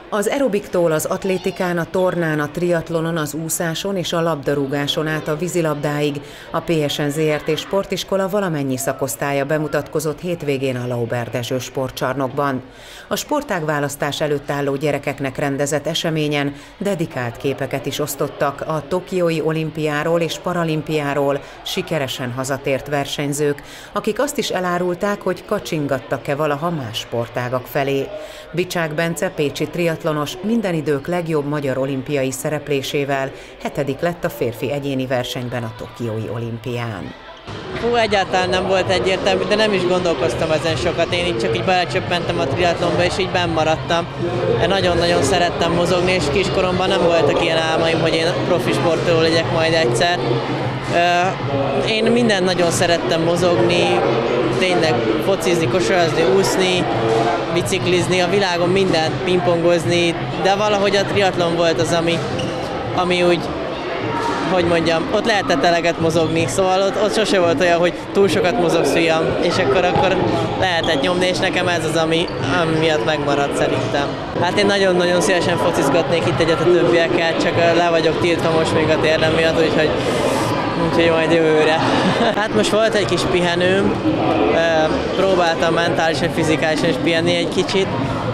Az aerobiktól az atlétikán, a tornán, a triatlonon, az úszáson és a labdarúgáson át a vízilabdáig a PSN Zrt. Sportiskola valamennyi szakosztálya bemutatkozott hétvégén a Lauber Dezső sportcsarnokban. A sportágválasztás előtt álló gyerekeknek rendezett eseményen dedikált képeket is osztottak a tokiói olimpiáról és paralimpiáról sikeresen hazatért versenyzők, akik azt is elárulták, hogy kacsingattak-e valaha más sportágak felé. Bicsák Bence, pécsi triatlonos, minden idők legjobb magyar olimpiai szereplésével 7. lett a férfi egyéni versenyben a tokiói olimpián. Egyáltalán nem volt egyértelmű, de nem is gondolkoztam ezen sokat. Én így csak így belecsöppentem a triatlonba, és így benn maradtam. Én nagyon-nagyon szerettem mozogni, és kiskoromban nem voltak ilyen álmaim, hogy én profi sportoló legyek majd egyszer. Én mindent nagyon szerettem mozogni, tényleg focizni, kosarazni, úszni, biciklizni, a világon mindent, pingpongozni, de valahogy a triatlon volt az, ami úgy, hogy mondjam, ott lehetett eleget mozogni, szóval ott sose volt olyan, hogy túl sokat mozogsz, fiam, és akkor lehetett nyomni, és nekem ez az, ami miatt megmaradt szerintem. Hát én nagyon-nagyon szívesen focizgatnék itt egyet a többiekkel, csak le vagyok tiltva most még a térdem miatt, úgyhogy majd jövőre. Hát most volt egy kis pihenőm, próbáltam mentálisan, fizikálisan is pihenni egy kicsit,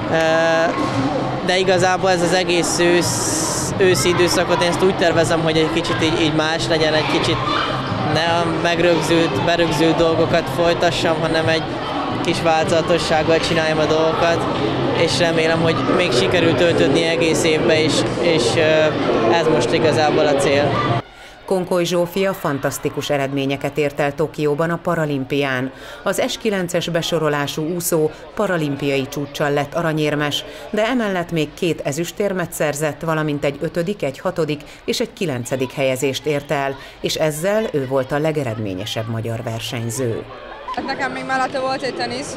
de igazából ez az egész őszi időszakot én ezt úgy tervezem, hogy egy kicsit így más legyen, egy kicsit ne berögzült dolgokat folytassam, hanem egy kis változatossággal csináljam a dolgokat, és remélem, hogy még sikerült töltődni egész évbe, és ez most igazából a cél. Konkoly Zsófia fantasztikus eredményeket ért el Tokióban a paralimpián. Az S9-es besorolású úszó paralimpiai csúccsal lett aranyérmes, de emellett még 2 ezüstérmet szerzett, valamint egy 5., egy 6. és egy 9. helyezést ért el, és ezzel ő volt a legeredményesebb magyar versenyző. Nekem még mellette volt egy tenisz,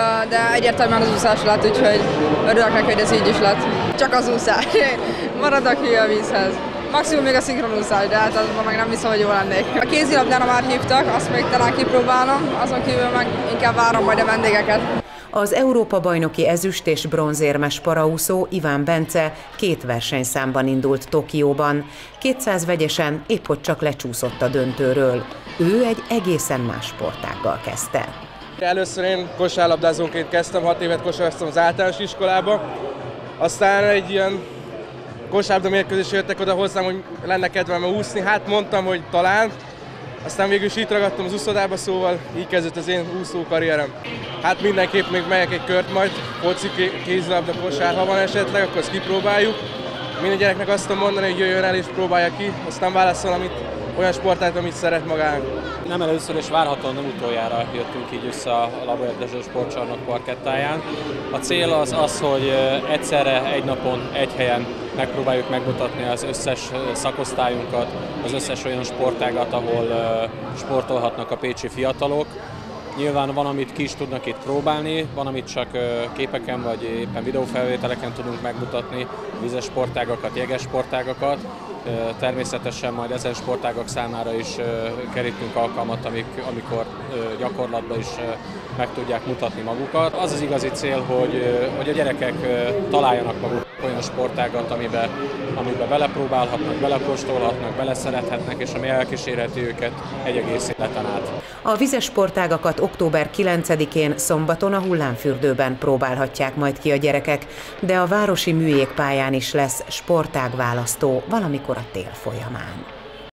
de egyértelműen az úszás lett, úgyhogy örülök neki, hogy ez így is lett. Csak az úszás. Maradok hülye a vízhez. Maximum még a szinkronúszás, de hát azban meg nem hiszem, hogy jól lennék. A kézilabdára már hívtak, azt még talán kipróbálom, azon kívül meg inkább várom majd a vendégeket. Az Európa-bajnoki ezüst- és bronzérmes paraúszó Iván Bence 2 versenyszámban indult Tokióban. 200 vegyesen épp hogy csak lecsúszott a döntőről. Ő egy egészen más sportággal kezdte. Először én kosárlabdázóként kezdtem, 6 évet kosaráztam az általános iskolába. Aztán egy ilyen kosárlabda mérkőzésre jöttek oda hozzám, hogy lenne kedvem úszni. Hát mondtam, hogy talán. Aztán végül is itt ragadtam az úszodába, szóval így kezdett az én úszó karrierem. Hát mindenképp még megyek egy kört majd, foci, kézilabda, kosár, ha van esetleg, akkor azt kipróbáljuk. Minden gyereknek azt tudom mondani, hogy jöjjön el és próbálja ki, aztán válaszol olyan sportát, amit szeret magának. Nem először és várhatóan nem utoljára jöttünk így össze a Lauber Dezső sportcsarnok parkettáján. A cél az, hogy egyszerre, egy napon, egy helyen megpróbáljuk megmutatni az összes szakosztályunkat, az összes olyan sportágat, ahol sportolhatnak a pécsi fiatalok. Nyilván van, amit ki is tudnak itt próbálni, van, amit csak képeken vagy éppen videófelvételeken tudunk megmutatni, vízes sportágakat, jeges sportágakat. Természetesen majd ezen sportágak számára is kerítünk alkalmat, amikor gyakorlatban is meg tudják mutatni magukat. Az az igazi cél, hogy a gyerekek találjanak maguk olyan sportágat, amiben belepróbálhatnak, belepróstolhatnak, beleszerethetnek, és ami elkísérheti őket egy egész életen át. A vízes sportágakat október 9-én szombaton a hullámfürdőben próbálhatják majd ki a gyerekek, de a városi műjégpályán is lesz sportágválasztó valamikor a tél folyamán.